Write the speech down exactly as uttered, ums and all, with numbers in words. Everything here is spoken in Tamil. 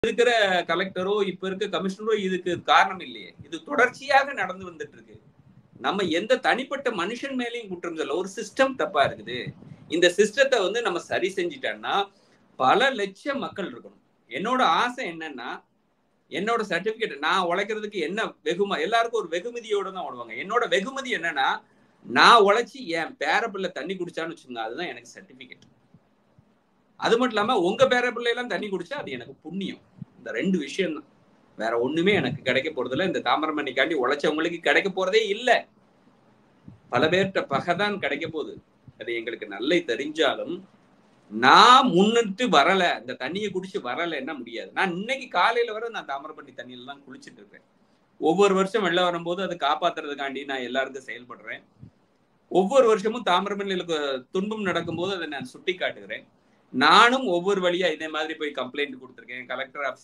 இருக்கிற கலெக்டரோ இப்ப இருக்க கமிஷனரோ இதுக்கு காரணம் இல்லையே. இது தொடர்ச்சியாக நடந்து வந்துட்டு இருக்கு. நம்ம எந்த தனிப்பட்ட மனுஷன் மேலேயும் குற்றம் சொல்ல, ஒரு சிஸ்டம் தப்பா இருக்குது. இந்த சிஸ்டத்தை வந்து நம்ம சரி செஞ்சிட்டோம்னா பல லட்சம் மக்கள் இருக்கணும். என்னோட ஆசை என்னன்னா, என்னோட சர்டிபிகேட் நான் உழைக்கிறதுக்கு என்ன வெகும எல்லாருக்கும் ஒரு வெகுமதியோட தான் ஓடுவாங்க. என்னோட வெகுமதி என்னன்னா, நான் உழைச்சி என் பேர பிள்ளை தண்ணி குடிச்சான்னு வச்சுக்கோங்க, அதுதான் எனக்கு சர்டிபிகேட். அது மட்டும் இல்லாம உங்க பேர பிள்ளை எல்லாம் தண்ணி குடிச்சா அது எனக்கு புண்ணியம். இந்த ரெண்டு விஷயம் தான். வேற ஒண்ணுமே எனக்கு கிடைக்க போறது இல்லை. இந்த தாமிரபரணிக்காண்டி உழைச்சவங்களுக்கு கிடைக்க போறதே இல்லை. பல பேர்கிட்ட பகைதான் கிடைக்க போகுது. அது எங்களுக்கு நல்லா தெரிஞ்சாலும் நான் முன்னிட்டு வரல, இந்த தண்ணியை குடிச்சு வரலைன்னா முடியாது. நான் இன்னைக்கு காலையில வர நான் தாமிரபரணி தண்ணியில தான் குளிச்சுட்டு இருக்கேன். ஒவ்வொரு வருஷம் வெள்ளம் வரும்போது அதை காப்பாத்துறதுக்காண்டி நான் எல்லாருக்கும் செயல்படுறேன். ஒவ்வொரு வருஷமும் தாமிரபரணியில துன்பம் நடக்கும்போது அதை நான் சுட்டி காட்டுகிறேன். நானும் ஒவ்வொரு வழியா இதே மாதிரி போய் கம்ப்ளைண்ட் கொடுத்துருக்கேன். Collector office